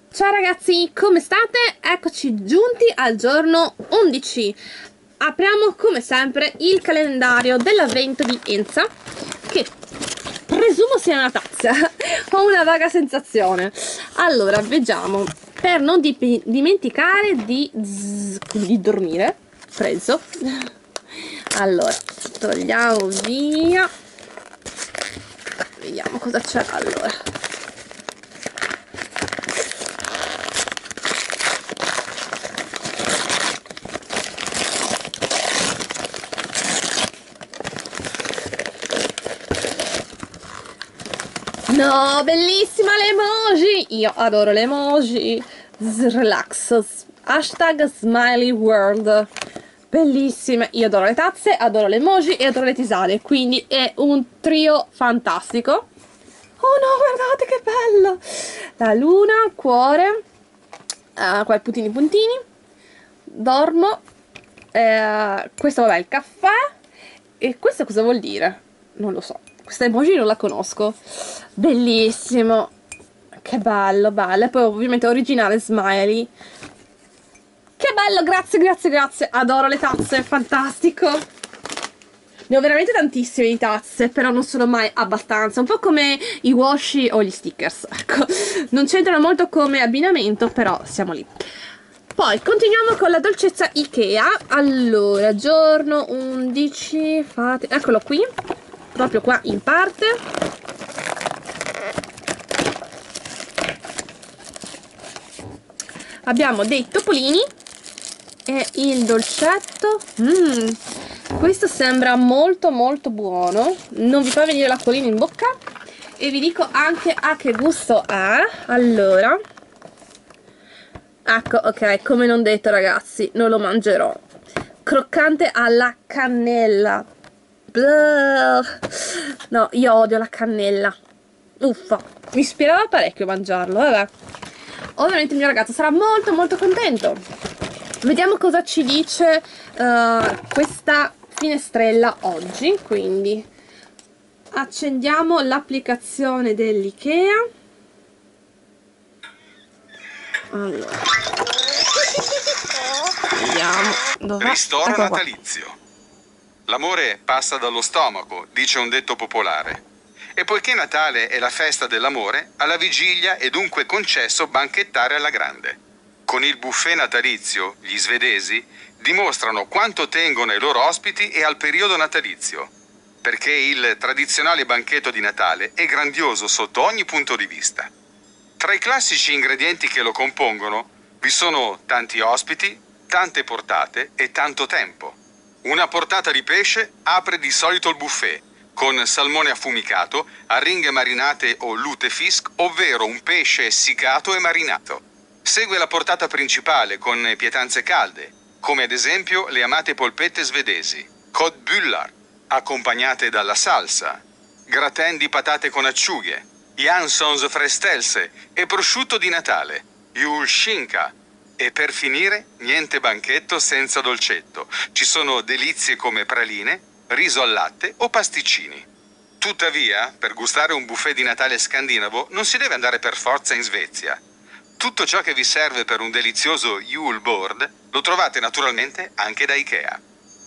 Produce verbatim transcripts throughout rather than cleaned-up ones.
Ciao ragazzi, come state? Eccoci giunti al giorno undici. Apriamo come sempre il calendario dell'avvento di Enza, che presumo sia una tazza. Ho una vaga sensazione. Allora, vediamo. Per non di dimenticare di, di dormire, preso. Allora, togliamo via. Vediamo cosa c'è. Allora, no, bellissima l'emoji! Io adoro le emoji. Relax. Hashtag smiley world. Bellissime. Io adoro le tazze, adoro le emoji e adoro le tisane. Quindi è un trio fantastico. Oh no, guardate che bello! La luna, cuore. Uh, qua i puntini puntini. Dormo. Uh, questo vabbè, il caffè. E questo cosa vuol dire? Non lo so. Questa emoji non la conosco. Bellissimo. Che bello, bello. E poi ovviamente originale smiley. Che bello, grazie, grazie, grazie. Adoro le tazze, fantastico. Ne ho veramente tantissime di tazze, però non sono mai abbastanza. Un po' come i washi o gli stickers. Ecco, non c'entrano molto come abbinamento, però siamo lì. Poi continuiamo con la dolcezza Ikea. Allora, giorno undici, fate... eccolo qui. Proprio qua in parte. Abbiamo dei topolini e il dolcetto. Mm, questo sembra molto molto buono. Non vi fa venire l'acquolina in bocca. E vi dico anche a che gusto ha. Allora, ecco, ok, come non detto ragazzi, non lo mangerò. Croccante alla cannella. Blah. No, io odio la cannella. Uffa, mi ispirava parecchio mangiarlo, vabbè. Ovviamente il mio ragazzo sarà molto molto contento. Vediamo cosa ci dice uh, questa finestrella oggi. Quindi accendiamo l'applicazione dell'Ikea. Allora, vediamo dov'è. Ristoro natalizio. L'amore passa dallo stomaco, dice un detto popolare. E poiché Natale è la festa dell'amore, alla vigilia è dunque concesso banchettare alla grande. Con il buffet natalizio, gli svedesi dimostrano quanto tengono ai loro ospiti e al periodo natalizio, perché il tradizionale banchetto di Natale è grandioso sotto ogni punto di vista. Tra i classici ingredienti che lo compongono vi sono tanti ospiti, tante portate e tanto tempo. Una portata di pesce apre di solito il buffet, con salmone affumicato, arringhe marinate o lutefisk, ovvero un pesce essiccato e marinato. Segue la portata principale con pietanze calde, come ad esempio le amate polpette svedesi, köttbullar, accompagnate dalla salsa, gratin di patate con acciughe, Janssons frestelse e prosciutto di Natale, julskinka. E per finire, niente banchetto senza dolcetto. Ci sono delizie come praline, riso al latte o pasticcini. Tuttavia, per gustare un buffet di Natale scandinavo non si deve andare per forza in Svezia. Tutto ciò che vi serve per un delizioso julbord lo trovate naturalmente anche da Ikea.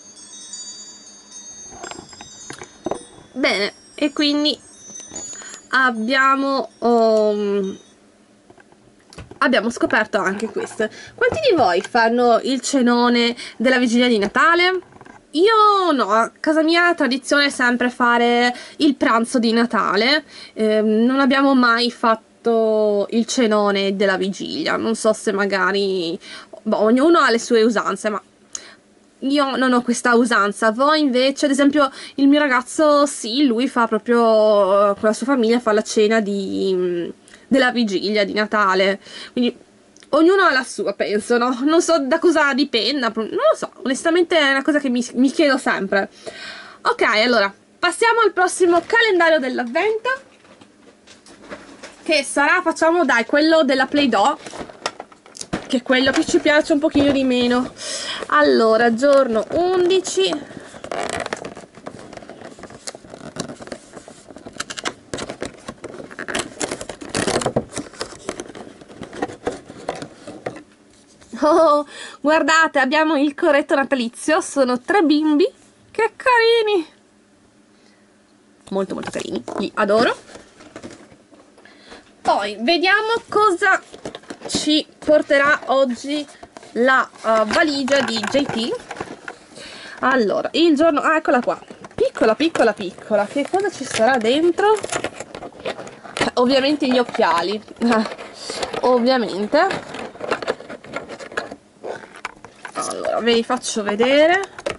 Bene, e quindi abbiamo... Um... abbiamo scoperto anche questo. Quanti di voi fanno il cenone della vigilia di Natale? Io no, a casa mia la tradizione è sempre fare il pranzo di Natale. Eh, non abbiamo mai fatto il cenone della vigilia. Non so se magari... boh, ognuno ha le sue usanze, ma io non ho questa usanza. Voi invece, ad esempio, il mio ragazzo sì, lui fa proprio con la sua famiglia, fa la cena di... della vigilia di Natale, quindi ognuno ha la sua, penso, no? Non so da cosa dipenda, non lo so, onestamente è una cosa che mi, mi chiedo sempre. Ok, allora, passiamo al prossimo calendario dell'avvento, che sarà, facciamo, dai, quello della Play-Doh, che è quello che ci piace un pochino di meno. Allora, giorno undici... Oh, guardate, abbiamo il corretto natalizio, sono tre bimbi, che carini, molto molto carini, li adoro. Poi vediamo cosa ci porterà oggi la uh, valigia di J T. Allora, il giorno, ah, eccola qua, piccola piccola piccola, che cosa ci sarà dentro? Ovviamente gli occhiali, ovviamente. Allora, ve li faccio vedere,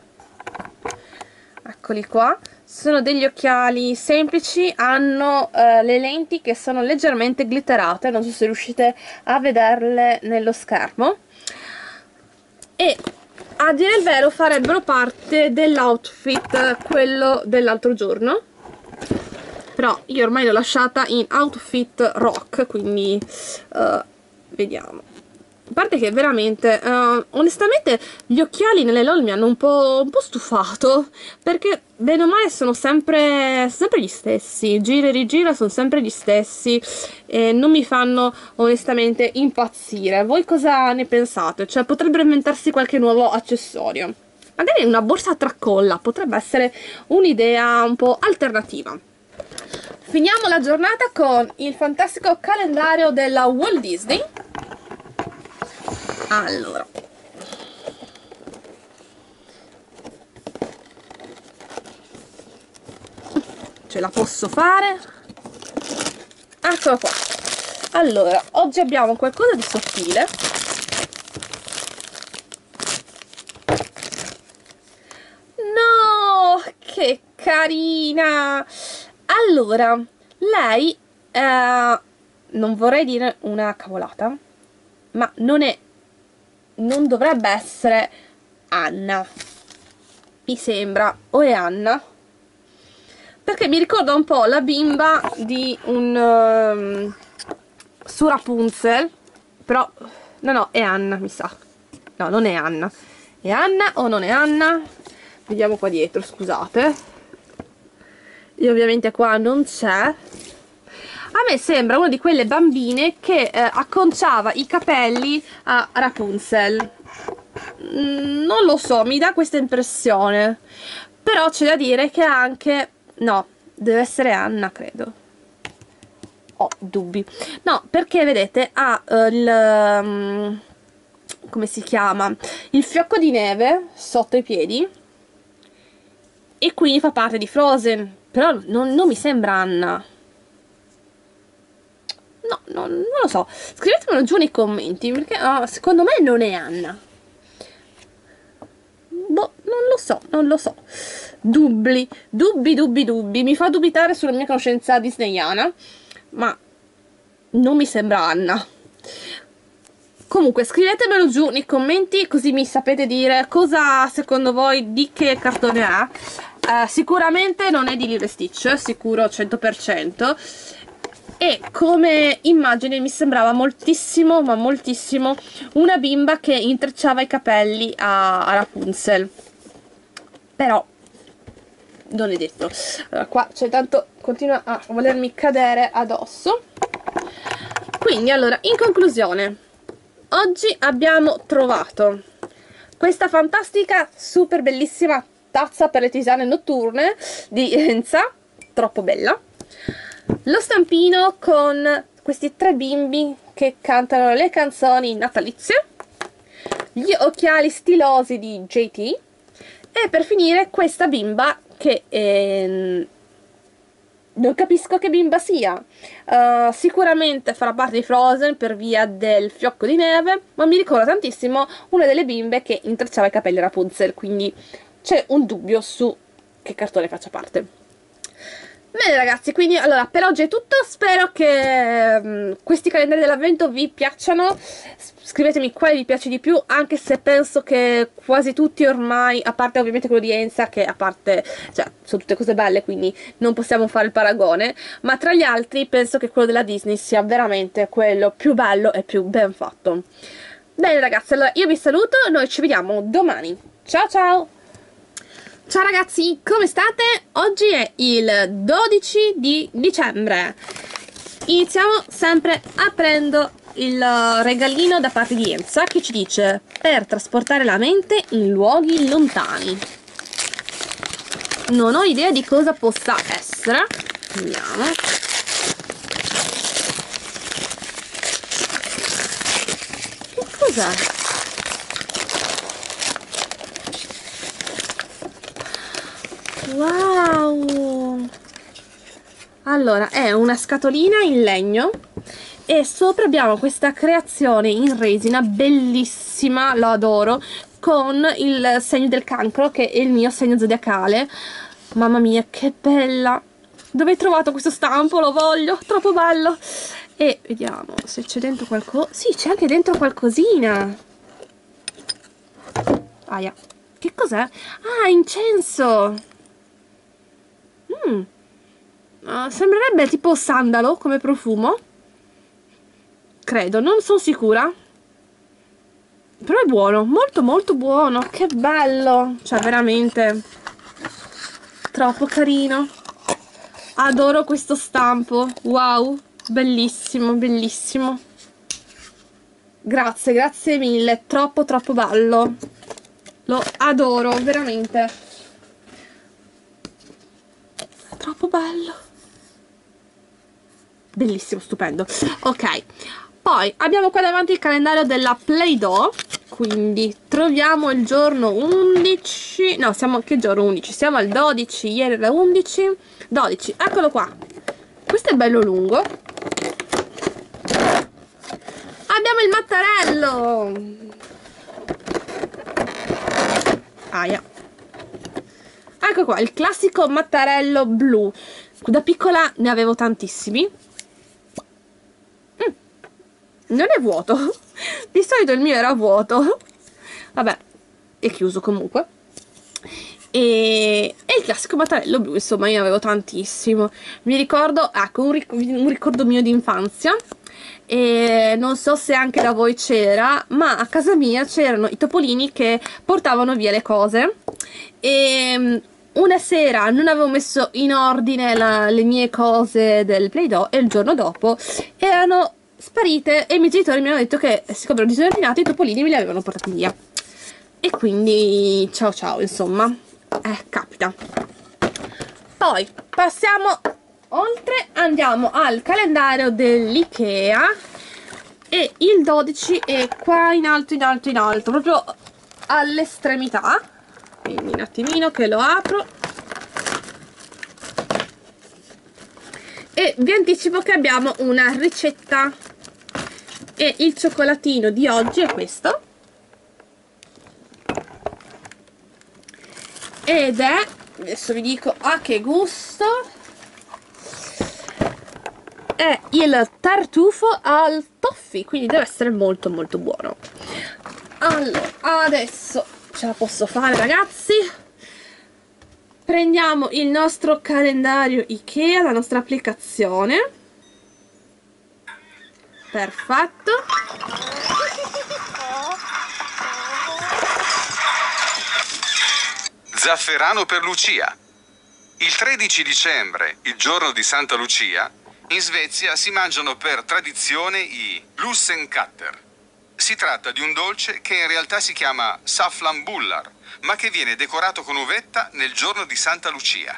eccoli qua, sono degli occhiali semplici, hanno eh, le lenti che sono leggermente glitterate, non so se riuscite a vederle nello schermo, e a dire il vero farebbero parte dell'outfit, quello dell'altro giorno, però io ormai l'ho lasciata in outfit rock, quindi uh, vediamo. A parte che veramente, uh, onestamente, gli occhiali nelle LOL mi hanno un po', un po' stufato, perché bene o male sono sempre, sempre gli stessi, gira e rigira sono sempre gli stessi, e non mi fanno onestamente impazzire. Voi cosa ne pensate? Cioè, potrebbero inventarsi qualche nuovo accessorio, magari una borsa a tracolla, potrebbe essere un'idea un po' alternativa. Finiamo la giornata con il fantastico calendario della Walt Disney. Allora, ce la posso fare? Eccola qua. Allora, oggi abbiamo qualcosa di sottile. No, che carina! Allora, lei, eh, non vorrei dire una cavolata, ma non è, non dovrebbe essere Anna, mi sembra, o è Anna? Perché mi ricorda un po' la bimba di un um, su Rapunzel, però no no, è Anna, mi sa. No, non è Anna. È Anna o non è Anna? Vediamo qua dietro, scusate. E ovviamente qua non c'è. A me sembra una di quelle bambine che eh, acconciava i capelli a Rapunzel. Mm, non lo so, mi dà questa impressione. Però c'è da dire che anche... no, deve essere Anna, credo. Ho dubbi. No, perché vedete ha uh, il... Um, come si chiama? Il fiocco di neve sotto i piedi. E quindi fa parte di Frozen. Però non, non mi sembra Anna. No, no, non lo so. Scrivetemelo giù nei commenti, perché oh, secondo me non è Anna. Boh, non lo so, non lo so. Dubbi, dubbi, dubbi, dubbi. Mi fa dubitare sulla mia conoscenza disneyana, ma non mi sembra Anna. Comunque scrivetemelo giù nei commenti, così mi sapete dire cosa secondo voi, di che cartone è. Uh, sicuramente non è di Lilo e Stitch, sicuro cento per cento. E come immagine mi sembrava moltissimo, ma moltissimo, una bimba che intrecciava i capelli a, a Rapunzel. Però non è detto. Allora qua c'è tanto, continua a volermi cadere addosso. Quindi allora, in conclusione, oggi abbiamo trovato questa fantastica, super bellissima tazza per le tisane notturne di Enza, troppo bella. Lo stampino con questi tre bimbi che cantano le canzoni natalizie, gli occhiali stilosi di J T e per finire questa bimba che eh, non capisco che bimba sia. Uh, sicuramente farà parte di Frozen per via del fiocco di neve, ma mi ricorda tantissimo una delle bimbe che intrecciava i capelli a Rapunzel, quindi c'è un dubbio su che cartone faccia parte. Bene ragazzi, quindi allora per oggi è tutto, spero che um, questi calendari dell'avvento vi piacciono, scrivetemi quale vi piace di più, anche se penso che quasi tutti ormai, a parte ovviamente quello di Enza, che a parte, cioè, sono tutte cose belle, quindi non possiamo fare il paragone, ma tra gli altri penso che quello della Disney sia veramente quello più bello e più ben fatto. Bene ragazzi, allora io vi saluto, noi ci vediamo domani, ciao ciao! Ciao ragazzi, come state? Oggi è il dodici di dicembre. Iniziamo sempre aprendo il regalino da parte di Enza che ci dice: per trasportare la mente in luoghi lontani. Non ho idea di cosa possa essere. Vediamo. Che cos'è? Wow! Allora, è una scatolina in legno e sopra abbiamo questa creazione in resina bellissima, lo adoro, con il segno del cancro che è il mio segno zodiacale. Mamma mia, che bella! Dove hai trovato questo stampo? Lo voglio, troppo bello! E vediamo se c'è dentro qualcosa. Sì, c'è anche dentro qualcosina. Aia, che cos'è? Ah, incenso! Mm. Uh, sembrerebbe tipo sandalo come profumo. Credo, non sono sicura. Però è buono, molto molto buono. Che bello! Cioè, veramente troppo carino. Adoro questo stampo. Wow, bellissimo, bellissimo. Grazie, grazie mille. Troppo troppo bello. Lo adoro, veramente. Troppo bello. Bellissimo, stupendo. Ok, poi abbiamo qua davanti il calendario della Play-Doh. Quindi troviamo il giorno undici. No, siamo che giorno undici? Siamo al dodici, ieri era undici. dodici, eccolo qua. Questo è bello lungo. Abbiamo il mattarello. Aia. Ecco qua, il classico mattarello blu. Da piccola ne avevo tantissimi. Mm. Non è vuoto. Di solito il mio era vuoto. Vabbè, è chiuso comunque. E, e il classico mattarello blu, insomma, io ne avevo tantissimo. Mi ricordo, ecco, un, ric un ricordo mio di infanzia. E non so se anche da voi c'era, ma a casa mia c'erano i topolini che portavano via le cose. E una sera non avevo messo in ordine la, le mie cose del Play-Doh e il giorno dopo erano sparite e i miei genitori mi hanno detto che siccome erano disordinati i topolini me li avevano portati via. E quindi ciao ciao, insomma, eh, capita. Poi passiamo oltre, andiamo al calendario dell'Ikea e il dodici è qua in alto, in alto, in alto, proprio all'estremità. Quindi un attimino che lo apro e vi anticipo che abbiamo una ricetta e il cioccolatino di oggi è questo ed è, adesso vi dico a che gusto, è il tartufo al toffee, quindi deve essere molto molto buono. Allora, adesso ce la posso fare, ragazzi. Prendiamo il nostro calendario Ikea, la nostra applicazione. Perfetto. Zafferano per Lucia. Il tredici dicembre, il giorno di Santa Lucia, in Svezia si mangiano per tradizione i lussenkatter. Si tratta di un dolce che in realtà si chiama safflanbullar, ma che viene decorato con uvetta nel giorno di Santa Lucia.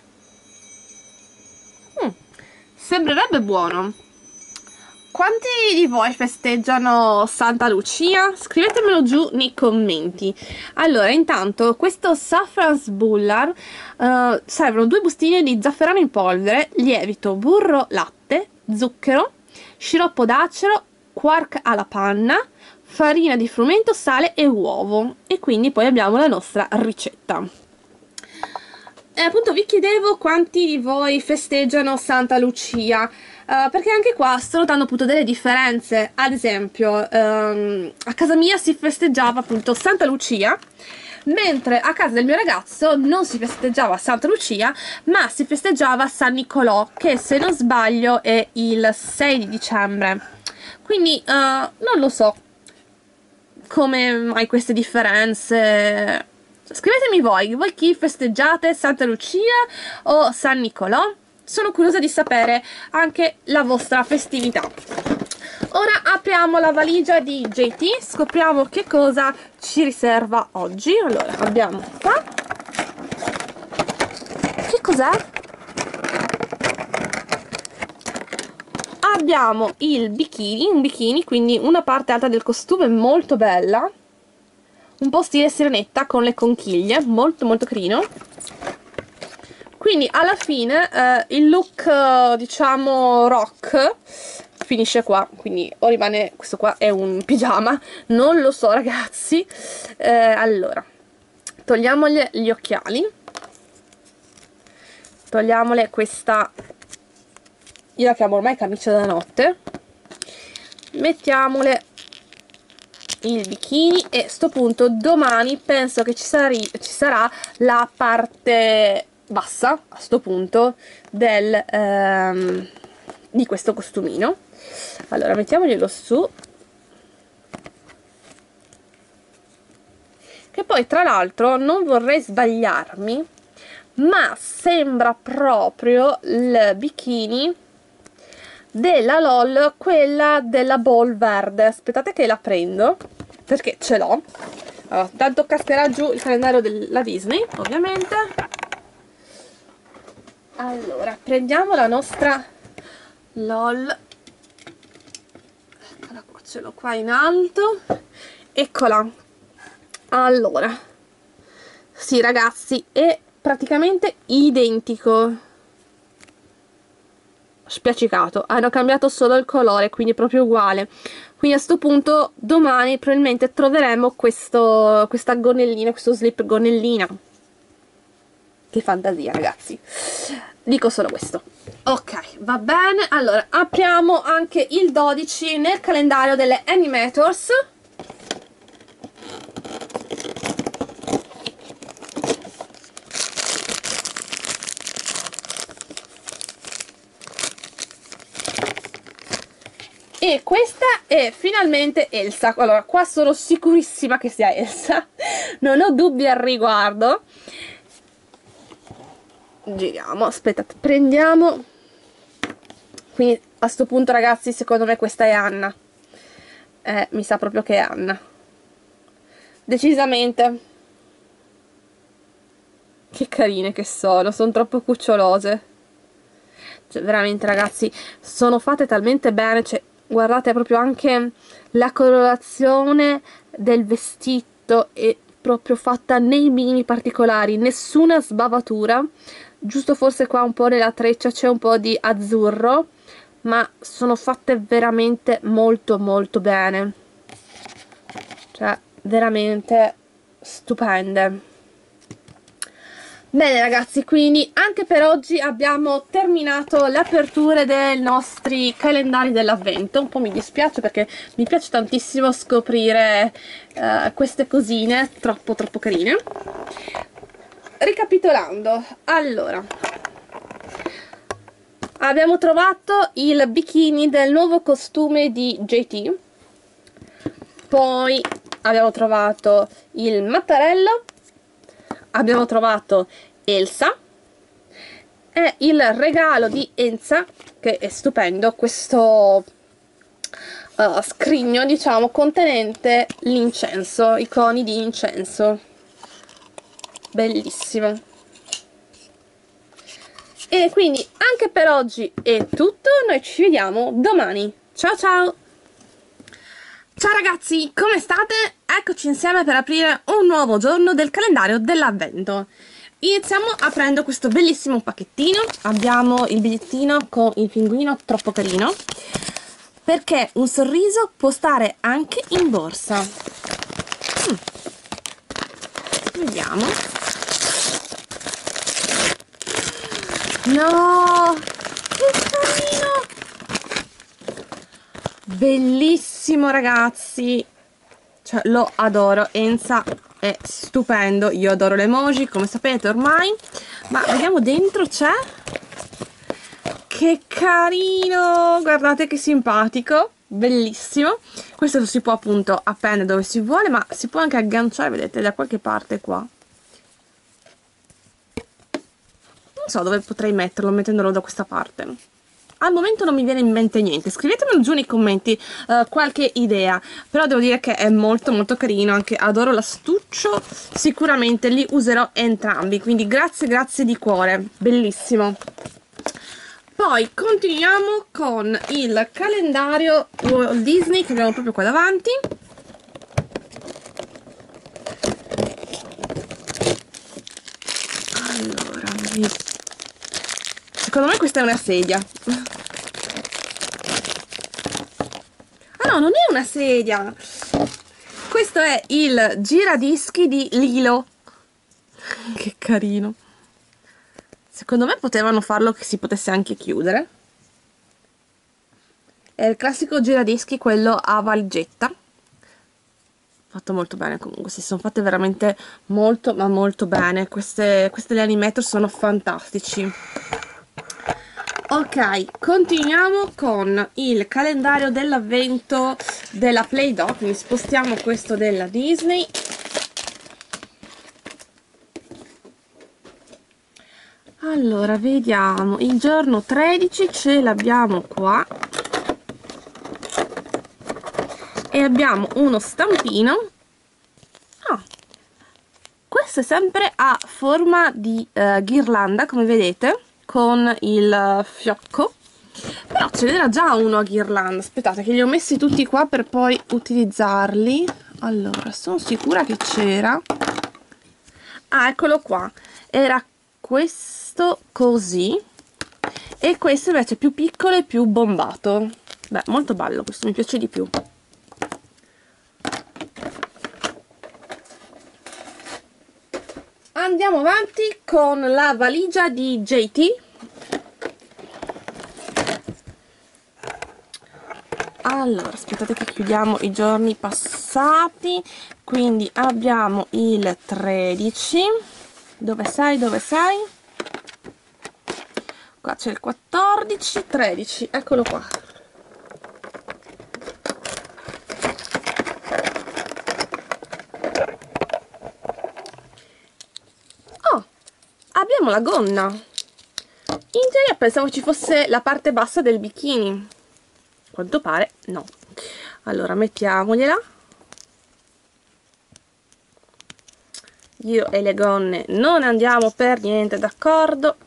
Mm, sembrerebbe buono. Quanti di voi festeggiano Santa Lucia? Scrivetemelo giù nei commenti. Allora, intanto, questo saffransbullar uh, servono due bustine di zafferano in polvere, lievito, burro, latte, zucchero, sciroppo d'acero, quark alla panna, farina di frumento, sale e uovo. E quindi poi abbiamo la nostra ricetta. E appunto vi chiedevo quanti di voi festeggiano Santa Lucia, uh, perché anche qua sto notando appunto delle differenze. Ad esempio, um, a casa mia si festeggiava appunto Santa Lucia, mentre a casa del mio ragazzo non si festeggiava Santa Lucia, ma si festeggiava San Nicolò, che se non sbaglio è il sei di dicembre. Quindi uh, non lo so come mai queste differenze. Scrivetemi voi, voi chi festeggiate Santa Lucia o San Nicolò? Sono curiosa di sapere anche la vostra festività. ora apriamo la valigia di J T, scopriamo che cosa ci riserva oggi. Allora, abbiamo qua, che cos'è? Abbiamo il bikini, un bikini, quindi una parte alta del costume molto bella, un po' stile sirenetta con le conchiglie, molto molto carino. Quindi alla fine eh, il look eh, diciamo rock finisce qua, quindi o rimane, questo qua è un pigiama, non lo so ragazzi. Eh, allora, togliamogli gli occhiali, togliamole questa, io la chiamo ormai camicia da notte, mettiamole il bikini e a sto punto domani penso che ci, sari, ci sarà la parte bassa a sto punto del, ehm, di questo costumino. Allora mettiamoglielo su, che poi tra l'altro non vorrei sbagliarmi, ma sembra proprio il bikini della LOL, quella della ball verde. Aspettate che la prendo perché ce l'ho. Allora, tanto cascherà giù il calendario della Disney ovviamente. Allora prendiamo la nostra LOL, eccola qua, ce l'ho qua in alto, eccola. Allora sì ragazzi, è praticamente identico, spiaccicato, hanno cambiato solo il colore, quindi è proprio uguale. Quindi a sto punto domani probabilmente troveremo questo, questa gonnellina, questo slip gonnellina. Che fantasia ragazzi, dico solo questo. Ok, va bene. Allora apriamo anche il dodici nel calendario delle Animators. E questa è finalmente Elsa. Allora qua sono sicurissima che sia Elsa, non ho dubbi al riguardo. Giriamo, aspettate, prendiamo. Quindi a sto punto ragazzi secondo me questa è Anna, eh, mi sa proprio che è Anna, decisamente. Che carine che sono, sono troppo cucciolose, cioè veramente ragazzi sono fatte talmente bene, cioè guardate proprio anche la colorazione del vestito è proprio fatta nei minimi particolari, nessuna sbavatura, giusto forse qua un po' nella treccia c'è un po' di azzurro, ma sono fatte veramente molto molto bene, cioè veramente stupende. Bene ragazzi, quindi anche per oggi abbiamo terminato l'apertura dei nostri calendari dell'avvento. Un po' mi dispiace perché mi piace tantissimo scoprire uh, queste cosine troppo troppo carine. Ricapitolando, allora abbiamo trovato il bikini del nuovo costume di J T, poi abbiamo trovato il mattarello, abbiamo trovato Elsa e il regalo di Enza, che è stupendo, questo uh, scrigno diciamo contenente l'incenso, i coni di incenso, bellissimo. E quindi anche per oggi è tutto, noi ci vediamo domani, ciao ciao! Ciao ragazzi, come state? Eccoci insieme per aprire un nuovo giorno del calendario dell'avvento. Iniziamo aprendo questo bellissimo pacchettino. Abbiamo il bigliettino con il pinguino troppo carino, perché un sorriso può stare anche in borsa. Mm. Vediamo. No! Che carino! Bellissimo ragazzi, cioè lo adoro, Enza è stupendo, io adoro le emoji come sapete ormai, ma vediamo dentro c'è, che carino, guardate che simpatico, bellissimo. Questo lo si può appunto appendere dove si vuole, ma si può anche agganciare, vedete, da qualche parte qua, non so dove potrei metterlo, mettendolo da questa parte. al momento non mi viene in mente niente. Scrivetemelo giù nei commenti uh, qualche idea, però devo dire che è molto molto carino, anche adoro l'astuccio, sicuramente li userò entrambi, quindi grazie grazie di cuore, bellissimo. Poi continuiamo con il calendario Walt Disney che abbiamo proprio qua davanti. Allora, secondo me questa è una sedia. Ah no, non è una sedia. Questo è il giradischi di Lilo. Che carino. Secondo me potevano farlo che si potesse anche chiudere. È il classico giradischi, quello a valigetta. Fatto molto bene comunque, si sono fatte veramente molto ma molto bene. Queste, queste le Animator sono fantastici. Ok, continuiamo con il calendario dell'avvento della Play-Doh, quindi spostiamo questo della Disney. Allora, vediamo, il giorno tredici ce l'abbiamo qua e abbiamo uno stampino. Ah, questo è sempre a forma di uh, ghirlanda, come vedete, con il fiocco, però ce n'era già uno a ghirlanda. Aspettate che li ho messi tutti qua per poi utilizzarli. Allora, sono sicura che c'era. Ah, eccolo qua, era questo così e questo invece più piccolo e più bombato. Beh, molto bello, questo mi piace di più. Andiamo avanti con la valigia di J T. Allora, aspettate che chiudiamo i giorni passati. Quindi abbiamo il tredici. Dove sei? Dove sei? Qua c'è il quattordici, tredici, eccolo qua. Oh, abbiamo la gonna. In teoria pensavo ci fosse la parte bassa del bikini. A quanto pare no. Allora mettiamogliela. Io e le gonne non andiamo per niente d'accordo.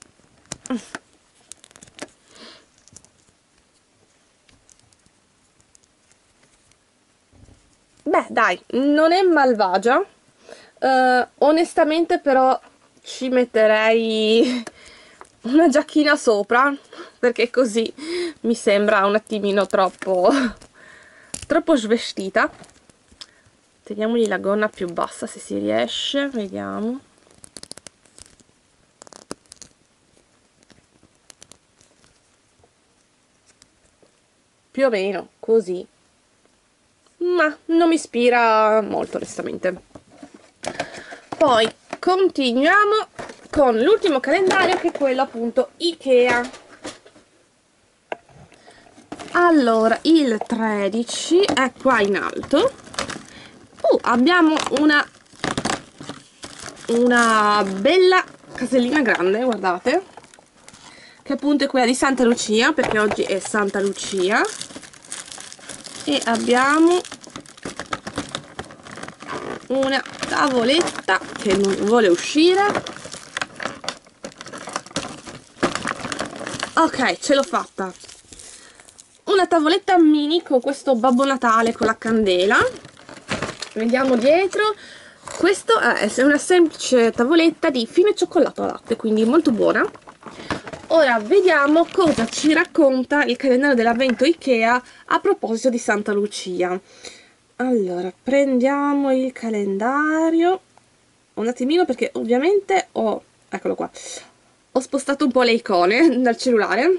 Beh dai, non è malvagia. Uh, onestamente però ci metterei una giacchina sopra, perché così mi sembra un attimino troppo troppo svestita. Teniamogli la gonna più bassa se si riesce, vediamo. Più o meno così, ma non mi ispira molto onestamente. Poi continuiamo con l'ultimo calendario, che è quello appunto Ikea. Allora, il tredici è qua in alto. Uh, abbiamo una una bella casellina grande, guardate, che appunto è quella di Santa Lucia, perché oggi è Santa Lucia. E abbiamo una tavoletta che non vuole uscire. Ok, ce l'ho fatta. Una tavoletta mini con questo Babbo Natale con la candela. Vediamo dietro. Questo è una semplice tavoletta di fine cioccolato al latte, quindi molto buona. Ora vediamo cosa ci racconta il calendario dell'avvento Ikea a proposito di Santa Lucia. Allora, prendiamo il calendario un attimino, perché ovviamente ho, eccolo qua, ho spostato un po' le icone dal cellulare.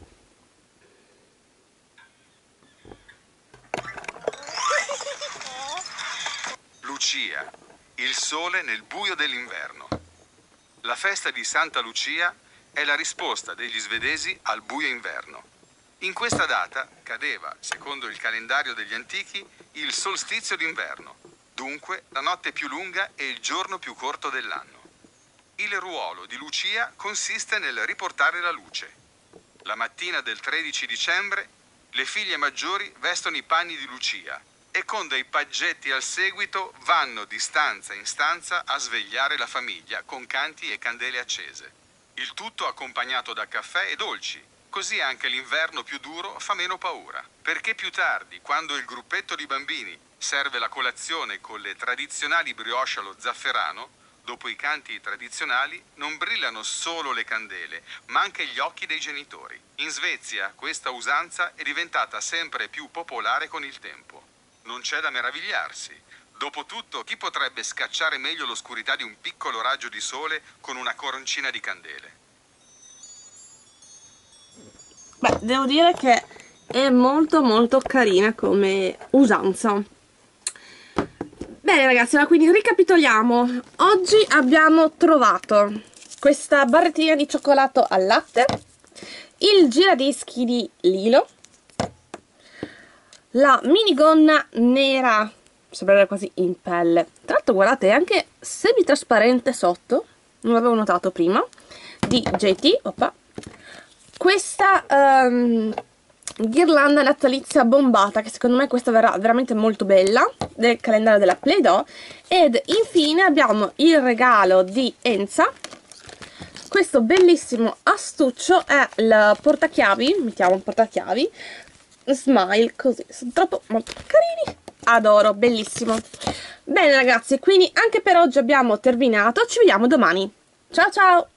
Lucia, il sole nel buio dell'inverno. La festa di Santa Lucia è la risposta degli svedesi al buio inverno. In questa data cadeva, secondo il calendario degli antichi, il solstizio d'inverno, dunque la notte più lunga e il giorno più corto dell'anno. Il ruolo di Lucia consiste nel riportare la luce. La mattina del tredici dicembre le figlie maggiori vestono i panni di Lucia e con dei paggetti al seguito vanno di stanza in stanza a svegliare la famiglia con canti e candele accese. Il tutto accompagnato da caffè e dolci, così anche l'inverno più duro fa meno paura. Perché più tardi, quando il gruppetto di bambini serve la colazione con le tradizionali brioche allo zafferano, dopo i canti tradizionali non brillano solo le candele, ma anche gli occhi dei genitori. In Svezia questa usanza è diventata sempre più popolare con il tempo. Non c'è da meravigliarsi. Dopotutto, chi potrebbe scacciare meglio l'oscurità di un piccolo raggio di sole con una coroncina di candele? Beh, devo dire che è molto molto carina come usanza. Bene ragazzi, allora quindi ricapitoliamo. Oggi abbiamo trovato questa barrettina di cioccolato al latte, il giradischi di Lilo, la minigonna nera, sembra quasi in pelle, tra l'altro guardate è anche semitrasparente sotto, non l'avevo notato prima, di J T. Oppa. Questa um, ghirlanda natalizia bombata, che secondo me questa verrà veramente molto bella, del calendario della Play-Doh. Ed infine abbiamo il regalo di Enza, questo bellissimo astuccio, è il portachiavi, mettiamo un portachiavi Smile, così, sono troppo molto carini, adoro, bellissimo. Bene ragazzi, quindi anche per oggi abbiamo terminato, ci vediamo domani, ciao ciao!